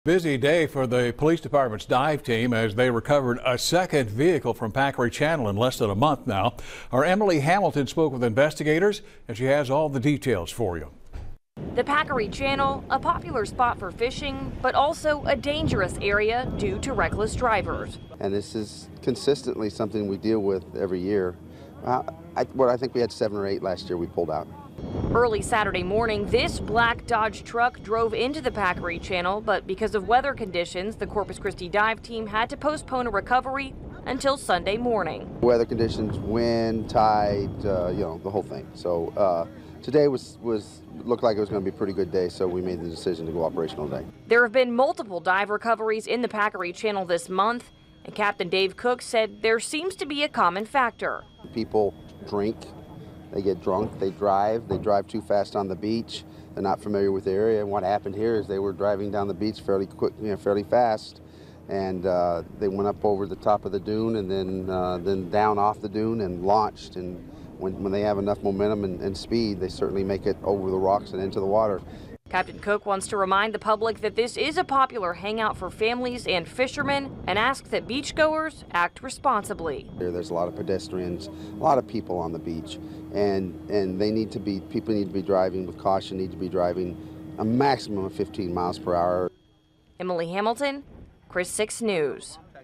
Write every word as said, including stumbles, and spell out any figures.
Busy day for the police department's dive team as they recovered a second vehicle from Packery Channel in less than a month now. Our Emily Hamilton spoke with investigators and she has all the details for you. The Packery Channel, a popular spot for fishing, but also a dangerous area due to reckless drivers. And this is consistently something we deal with every year. Uh, I, well, I think we had seven or eight last year we pulled out. Early Saturday morning, this black Dodge truck drove into the Packery Channel, but because of weather conditions, the Corpus Christi dive team had to postpone a recovery until Sunday morning. Weather conditions, wind, tide, uh, you know, the whole thing. So uh, today was, was looked like it was going to be a pretty good day, so we made the decision to go operational today. There have been multiple dive recoveries in the Packery Channel this month, and Captain Dave Cook said there seems to be a common factor. People drink. They get drunk, they drive, they drive too fast on the beach, they're not familiar with the area. And what happened here is they were driving down the beach fairly quick, you know, fairly fast, and uh, they went up over the top of the dune and then uh, then down off the dune and launched. And when, when they have enough momentum and, and speed, they certainly make it over the rocks and into the water. Captain Cook wants to remind the public that this is a popular hangout for families and fishermen and asks that beachgoers act responsibly. There's a lot of pedestrians, a lot of people on the beach, and, and they need to be, people need to be driving with caution, need to be driving a maximum of fifteen miles per hour. Emily Hamilton, Chris six News.